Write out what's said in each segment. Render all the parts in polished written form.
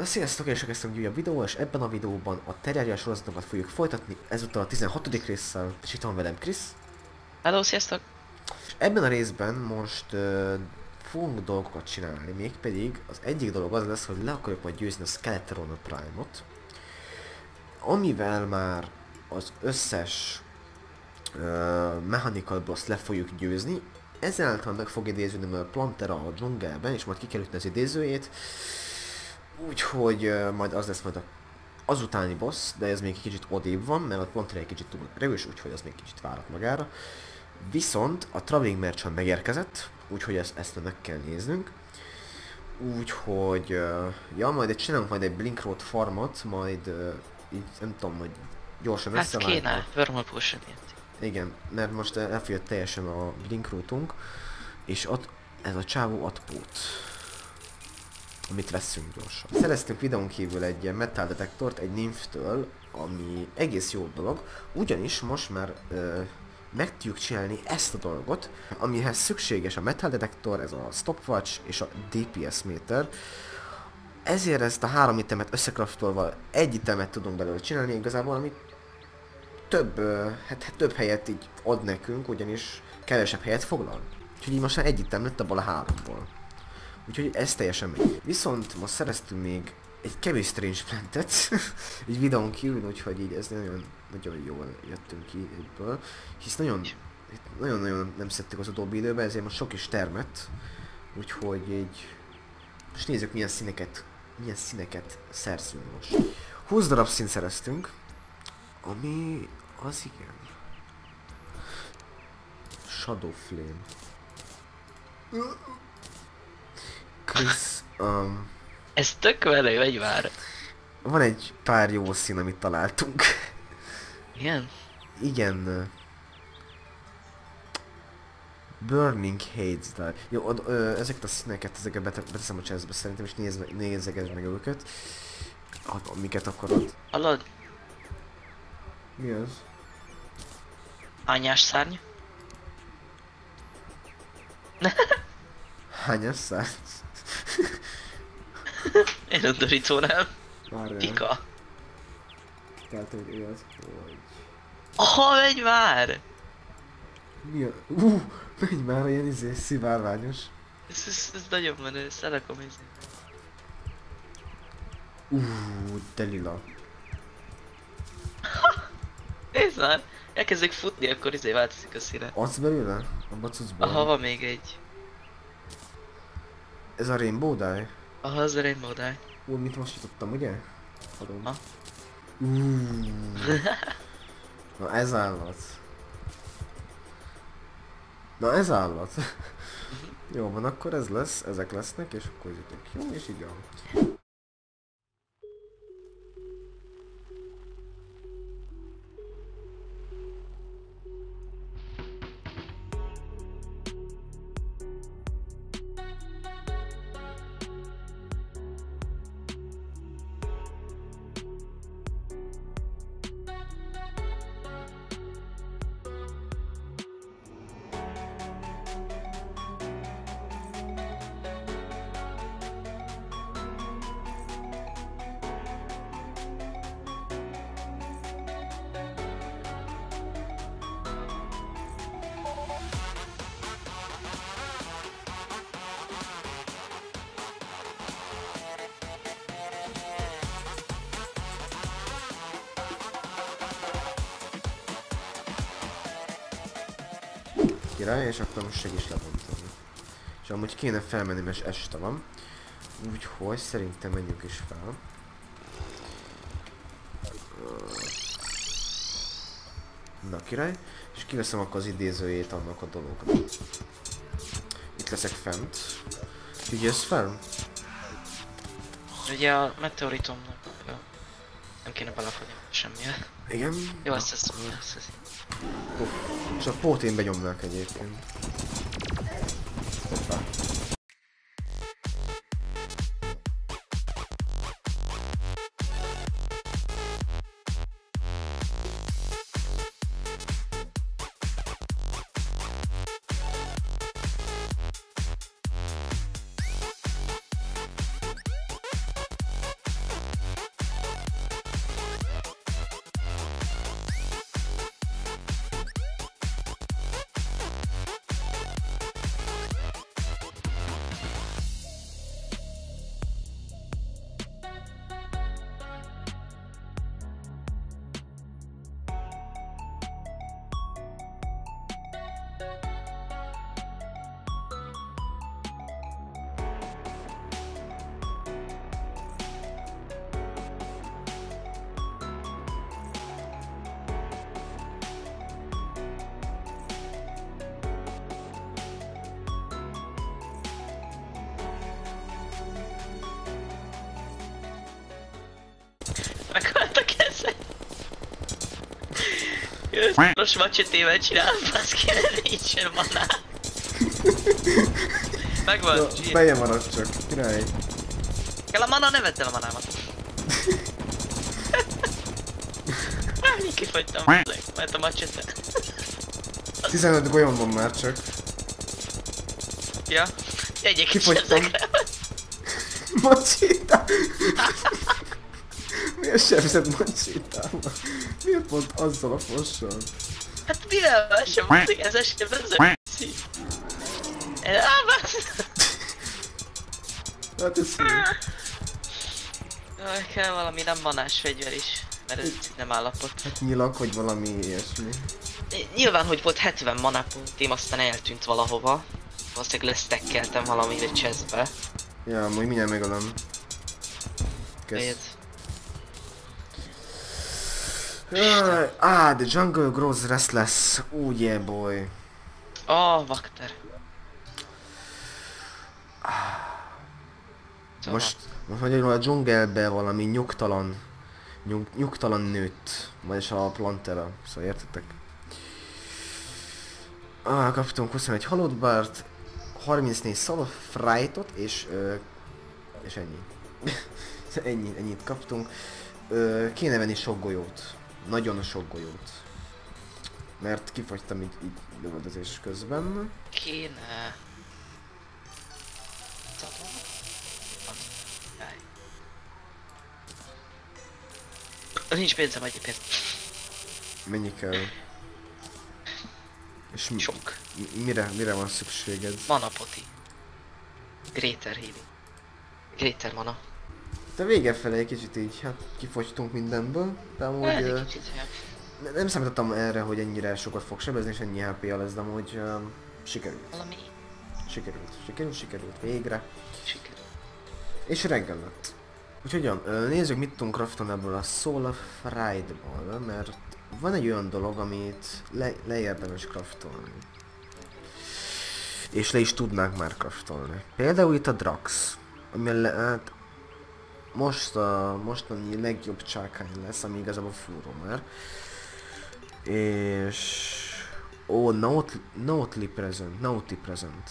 Sziasztok, és kezdtünk egy újabb videó, és ebben a videóban a Terraria sorozatokat fogjuk folytatni, ezúttal a 16. résszel, és itt van velem Krisz. Hello, sziasztok! És ebben a részben most fogunk dolgokat csinálni, mégpedig az egyik dolog az lesz, hogy le akarjuk majd győzni a Skeleton Prime-ot, amivel már az összes Mechanical Boss le fogjuk győzni, ezáltal meg fog idézni a Plantera a dzsungelben, és majd ki kell ütni az idézőjét. Úgyhogy majd az lesz majd az utáni boss, de ez még egy kicsit odébb van, mert a Plantera egy kicsit túl erős, úgyhogy az még kicsit várat magára. Viszont a Traveling Merchant megérkezett, úgyhogy ezt meg kell néznünk. Úgyhogy, ja, majd csinálunk majd egy Blink Road farmot, majd így nem tudom, hogy gyorsan összevágjuk. Hát kéne, Thermal Potion. Igen, mert most elfogyott teljesen a Blink Road-unk, és ott ez a csávó ad pót, amit veszünk gyorsan. Szereztünk videón kívül egy metal detektort egy nymftől, ami egész jó dolog, ugyanis most már meg tudjuk csinálni ezt a dolgot, amihez szükséges a metal detektor, ez a stopwatch és a DPS méter. Ezért ezt a három itemet összekraftolva egy itemet tudunk belőle csinálni igazából, amit több helyet így ad nekünk, ugyanis kevesebb helyet foglal. Úgyhogy így most már egy item lett abból a háromból. Úgyhogy ez teljesen megy. Viszont most szereztünk még egy kevés strange plantet, egy videón kívül, úgyhogy így ez nagyon jól jöttünk ki ebből. Hisz nagyon nem szedtük az utóbbi időben, ezért most sok is termett. Úgyhogy így most nézzük milyen színeket szerzünk most. 20 darab színt szereztünk, ami az igen. Shadow Flame. Krisz, Ez tök velő, vagy már? van egy pár jó szín, amit találtunk. Igen? Igen. Burning Hates Die. Jó, ezeket a színeket, ezeket beteszem a chestbe szerintem, és nézegesd meg őket. Amiket akarod. Hallod? Mi az? Anyás szárny? Hányas szárny? Én undorítónál. Várjál. Pika. Tehát, hogy olyat, hogy... Aha, megy már! Mi a... menj már, ilyen szivárványos. Ez nagyon menő, ezt el akarom nézni. De lila. Nézd már! Elkezdek futni, akkor változik a színe. Adsz belőle? A bacucból? Aha, van még egy. Ez a Rainbow Dye? Aha, az a Rainbow Dye. Mit most jutottam, ugye? Adom. Ha? Na ez állat. Na ez állat. Jó van, akkor ez lesz, ezek lesznek, és akkor jutok. Jó, és így van. Király, és akkor most segíts lebontani. És amúgy kéne felmenni, mert este van. Úgyhogy szerintem menjünk is fel. Na király, és kiveszem akkor az idézőjét annak a dolognak. Itt leszek fent. Figyelsz fel? Ugye a meteoritomnak nem kéne belefogni semmilyen. Igen. Jó, ezt. És a pót én benyomnák egyébként. Hoppá. Most macsetével csinál, baszki, nincsen maná. Megvan, Na, feje marad csak, király. kell a mana, ne vedd el a manámat. Annyi kifogytam, mert a macsete. 15 golyom van már csak. Ja, egyik is Kifogytam. ezekre. Macséta! Miért sebzett macsétával? Miért pont azzal a fossal? Hát mivel már sem mondjuk, ez esetben vezetsz. Hát ez szép. Kell valami nem manás fegyver is, mert ez nem állapot. Hát nyilak, vagy valami ilyesmi. Nyilván, hogy volt 70 manápontém, aztán eltűnt valahova. Valószínűleg lesztekkeltem valamire chestbe. Ja, majd mindjárt megölöm. Jöjjön. The jungle grows restless. Oh yeah boy. Vakter. Szóval. Most magyarul a dzsungelbe valami nyugtalan nőtt. Vagyis a plantera. Szóval értetek? Kaptunk 21 halott bárt, 34 szalafrájtot és ennyi. Ennyit kaptunk. Kéne venni sok golyót. Nagyon sok golyót. Mert kifogytam így lövöldözés közben. Kéne... Nincs pénzem egyébként. Mennyi kell? És Sok. Mire van szükséged? Mana poti. Greater healing. Greater mana. Te vége felé egy kicsit így, hát kifogytunk mindenből, de amúgy nem számítottam erre, hogy ennyire sokat fog sebezni és ennyi HP-ja lesz, de amúgy sikerült. Valami. Sikerült, végre. Sikerült. És reggel lett. Úgyhogy nézzük mit tudunk craftolni ebből a Soul of Fright-ból, mert van egy olyan dolog, amit leérdemes craftolni. És le is tudnánk már craftolni. Például itt a Drax, ami hát mostani legjobb csákány lesz, ami igazából fúró már. És... Naughty Present.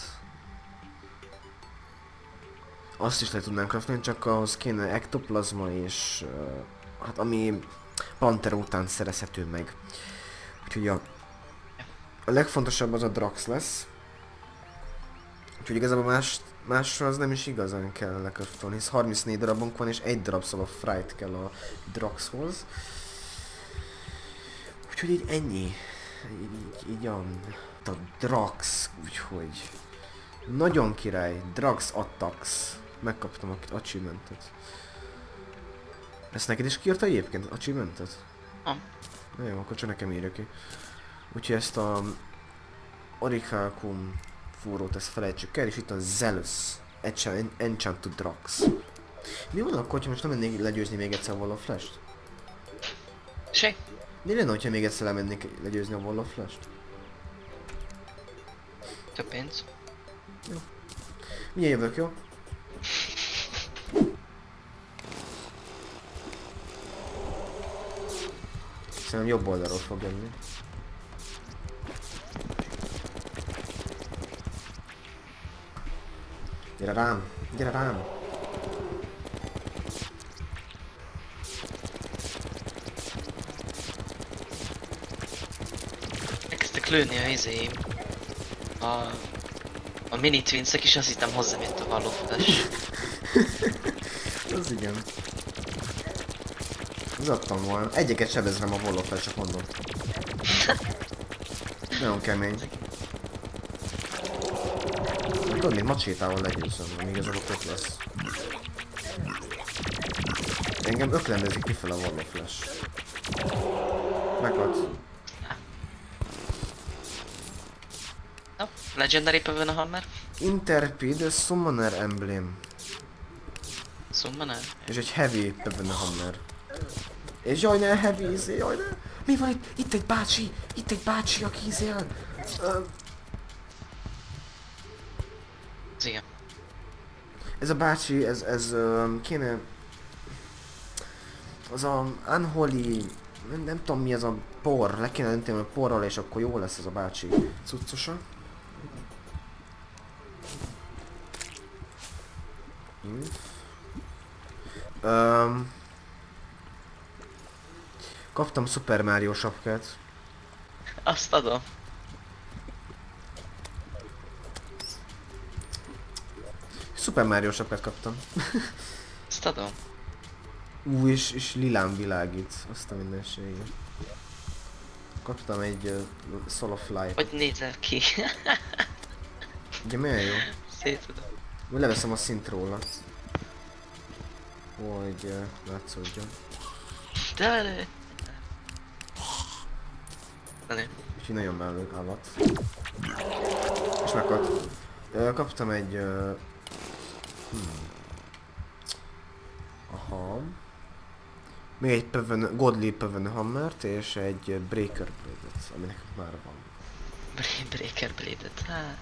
Azt is le tudnánk craftolni, csak ahhoz kéne ektoplazma és... hát ami Pantera után szerezhető meg. Úgyhogy a legfontosabb az a Drax lesz. Úgyhogy igazából másra az nem is igazán kell lecraftolni, hisz 34 darabunk van és egy darab Soul of Fright kell a Draxhoz. Úgyhogy így ennyi. Így a Drax, úgyhogy... Nagyon király, Drax Attacks. Megkaptam a achievementet. Ezt neked is kiírta egyébként, achievementet? Na jó, akkor csak nekem írja ki. Úgyhogy ezt a... Orichalcum fúrót, ezt felejtsük el, és itt a Zealous Enchanted Drax. Mi van akkor, ha most nem mennék legyőzni még egyszer a Wall of Flash-t? Se. Mi lenne, hogyha még egyszer lemennék legyőzni a Wall of Flash-t? Több pénz. Jó. Milyen jövök, jó? Szerintem jobb oldalról fog jönni. Gyere rám! Gyere rám! Elkezdtek lőni a izéim. A mini twinszek is, azt hittem hozzám jött a vallófutás. Az igen. Az adtam volna. Egyeket sebezrem a vollófel, csak mondom. Nagyon kemény. Tudod, még macsétával legyőzöm, amíg ez a tök lesz. Engem öklendezik kifele a Wall of Flash. Meghalt. No, Legendary Pavona Hammer. Interpid Summoner Emblem. Summoner? És egy Heavy Pavona Hammer. És jaj ne, Heavy izé, jaj ne. Mi van itt? Itt egy bácsi! Itt egy bácsi, aki izél. Igen. Ez a bácsi, ez kéne... Az a Unholy Nem tudom mi ez a por, le kéne önteni a porral és akkor jó lesz ez a bácsi cuccosa. Kaptam Super Mario sapkát. Azt adom. Super Mario sapkát kaptam. Azt adom. És lilám világít, azt a mindenségét. Kaptam egy Soul of Light. Hogy nézel ki? Ugye milyen jó? Szétadom. Leveszem a szint róla. Hogy látszódjon. De. Úgyhogy nagyon mellő állat. És megkaptam. Kaptam egy... Aha. Még egy Godly Pöven Hammert és egy Breaker Blade-et, ami nekem már van. Breaker Blade-et, hát...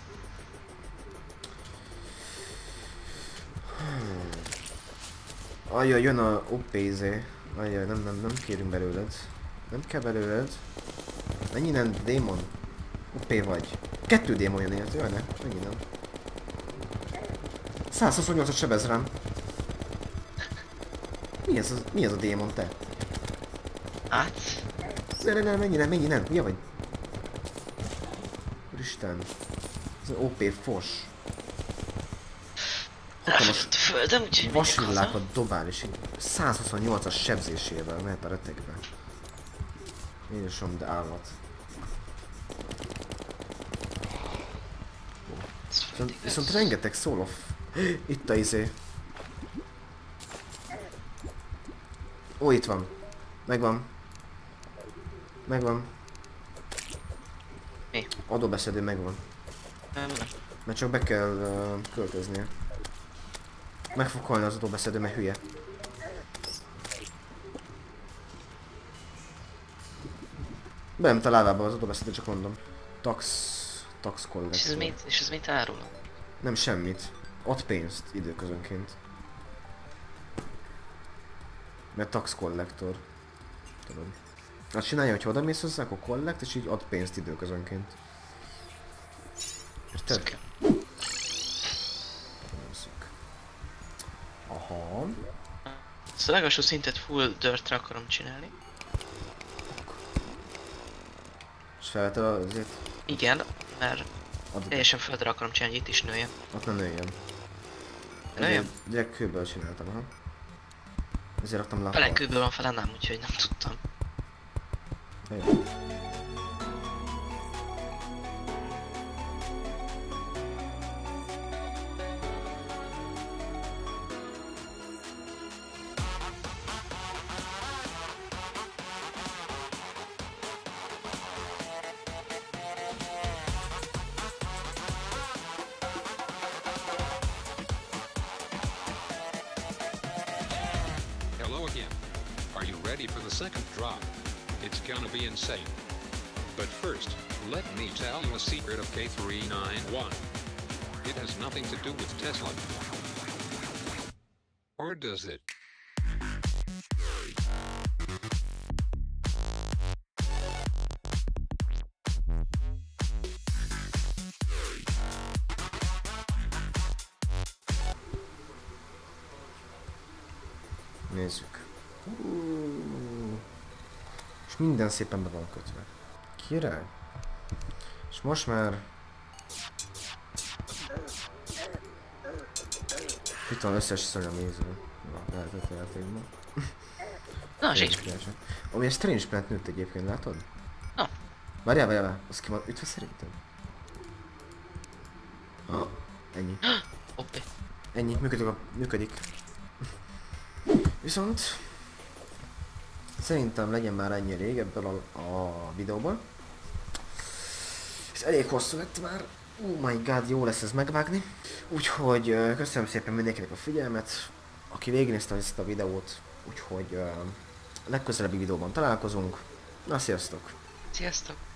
Ajjaj, jön a OPZ. Ajjaj, nem kérünk belőled. Nem kell belőled. Mennyi nem démon? OP vagy. 2 démon jön ilyet, jaj ne, mennyi nem. 128-at sebez rám. Mi ez a démon te? Hát? Ne, mennyi nem, ugye vagy? Úristen. Ez OP fos. Hatalmas földem, úgyhogy vasvillákat dobál és így 128-as sebzésével mehet a retekbe. Jézusom, de állat. Viszont rengeteg Soul of... Itt a izé. Ó, itt van. Megvan. Mi? Adóbeszedő megvan. Nem. Mert csak be kell költöznie. Meg fog halni az adóbeszedő, mert hülye. Belement a lávába az adóbeszedő, csak mondom. Tax kollektor. És ez mit árul? Nem semmit. Ad pénzt időközönként. Mert tax kollektor. Tudod. Azt csinálja, hogy odamész hozzá, akkor kollekt, és így ad pénzt időközönként. Érted? Aha. Szóval a legalsó szintet full dirtre akarom csinálni. És felvetted azért? Igen, mert teljesen földre akarom csinálni, hogy itt is nőjem. Ott nem nőjem. Nőjem? Direkt kőből csináltam, aha. Ezért raktam le a Fele kőből van, fele nem, úgyhogy nem tudtam. Jó. Hello again. Are you ready for the second drop? It's gonna be insane. But first, let me tell you a secret of K391. It has nothing to do with Tesla. Or does it? Nézzük. És minden szépen be van kötve. Király. És most már... Itt van összes szörnyeméző. Lehetett játékban. Na, sincs. Ami a Strange Plant nőtt egyébként, látod? Na. Várjál, azt ki van ütve szerintem? Ennyi. Oké. Ennyi, működik. Viszont... Szerintem legyen már ennyi elég ebből a videóból. És elég hosszú lett már. Oh my god, jó lesz ez megvágni. Úgyhogy köszönöm szépen mindenkinek a figyelmet, aki végignézte ezt a videót. Úgyhogy legközelebbi videóban találkozunk. Na, sziasztok! Sziasztok!